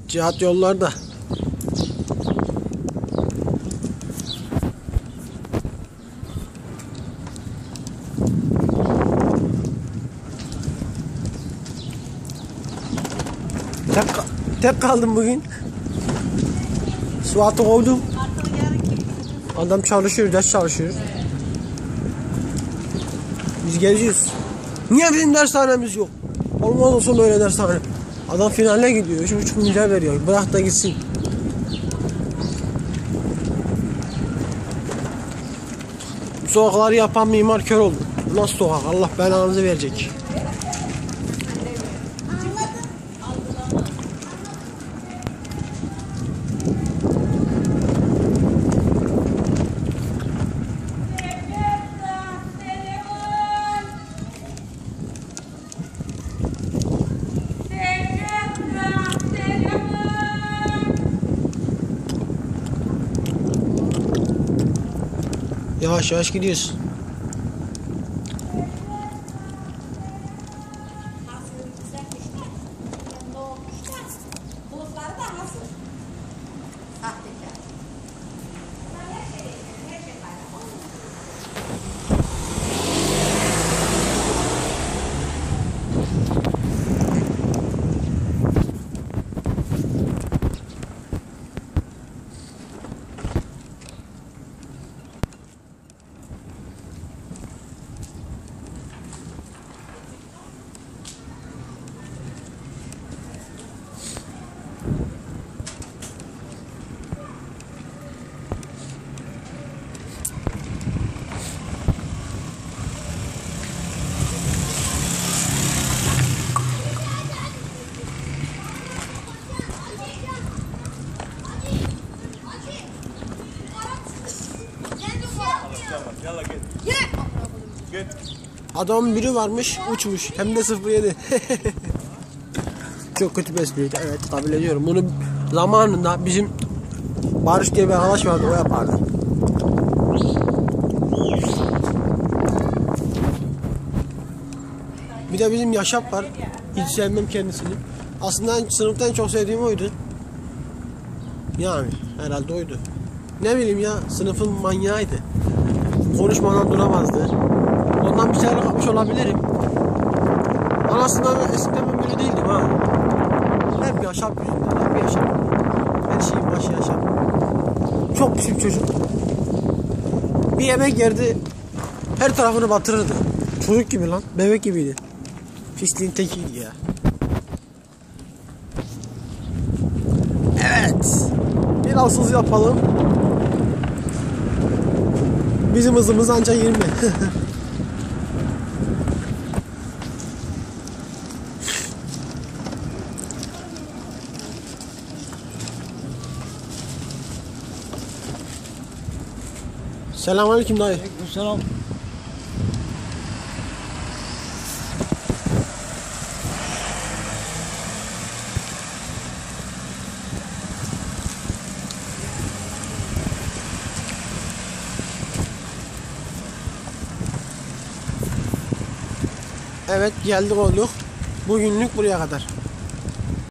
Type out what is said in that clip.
Cihat yollarda. Tek kaldım bugün. Suat'ı kovdum. Adam çalışıyor, ders çalışıyor. Biz geziyoruz. Niye bizim dershanemiz yok? Olmaz olsun böyle dershane. Adam finale gidiyor. 3,5 milyar veriyor. Bırak da gitsin. Bu sokakları yapan mimar kör oldu. Nasıl sokak? Allah belanızı verecek. Yavaş yavaş gidiyoruz. Adamın biri varmış, uçmuş. Hem de 07. Çok kötü besliyordu. Evet, kabul ediyorum. Bunu zamanında bizim Barış diye bir arkadaş vardı, o yapardı. Bir de bizim Yaşap var. Hiç sevmem kendisini. Aslında sınıfta en çok sevdiğim oydu. Yani herhalde oydu. Ne bileyim ya, sınıfın manyağıydı. Konuşmadan duramazdı. Ondan bir şeyler kapmış olabilirim. Ama aslında eskiden ben böyle değildim ha. Hep Yaşap yüzünden, hep Yaşap. Her şeyin başı Yaşap. Çok pis bir çocuk. Bir yemek yerdi, her tarafını batırırdı. Çocuk gibi lan, bebek gibiydi. Pisliğin tekiydi ya. Evet. Biraz hız yapalım. Bizim hızımız ancak 20. Selamünaleyküm dayı. Selam. Evet, geldik olduk. Bugünlük buraya kadar.